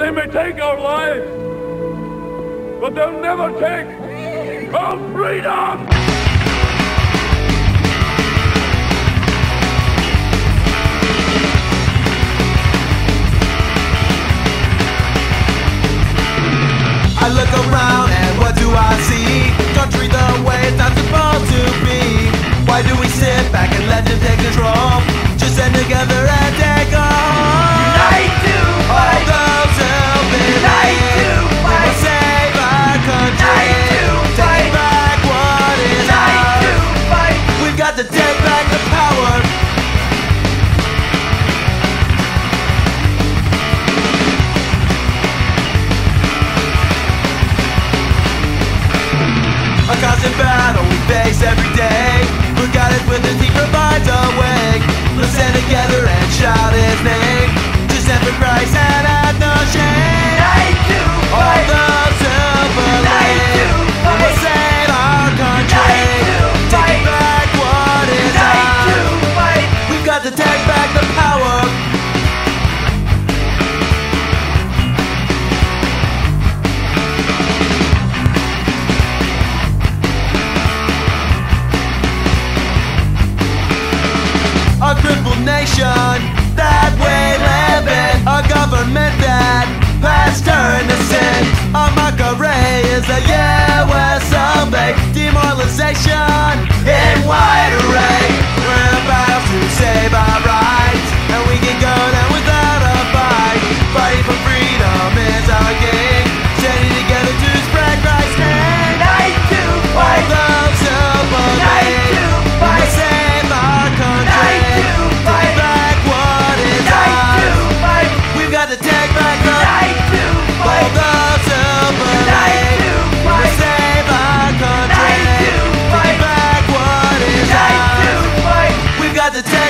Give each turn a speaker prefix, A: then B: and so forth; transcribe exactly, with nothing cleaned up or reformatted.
A: They may take our lives, but they'll never take our freedom!
B: I look around and what do I see? Country the way it's not supposed to be. Why do we sit back and let them take control? Just stand together and take a hold.
C: Unite to fight.
B: All those who believe
C: Unite to
B: we
C: fight.
B: will save our country.
C: Unite to
B: Take
C: fight.
B: back what is
C: Unite
B: ours.
C: to fight.
B: We've got to take back the power. A constant battle we face every day. We're guided with his, he provides a way. Let's stand together and shout his name. To stand for Christ and have no shame.
C: Unite to
B: All
C: fight.
B: those who
C: Unite to
B: believe we
C: fight.
B: will save our country.
C: Unite to
B: Take
C: fight.
B: back what is
C: Unite to
B: ours.
C: fight.
B: We've got to take back the power. A crippled nation that we live in. A government that has turned to sin. A mockery is the U S of A. Demoralization in wide array. We're in a battle to save our rights, and we can go down without a fight. Fighting for freedom is our game. Standing together to spread Christ's name.
C: Unite to
B: All
C: fight.
B: those who
C: Unite
B: believe
C: to
B: we
C: fight.
B: will save our country.
C: Unite to fight.
B: Take back what is
C: Unite to
B: ours.
C: fight.
B: We've got to take back the
C: Unite to
B: all
C: fight.
B: those who believe
C: Unite to
B: we will
C: fight.
B: save our country.
C: Unite to fight.
B: Take back what is
C: Unite to
B: ours.
C: fight.
B: We've got to take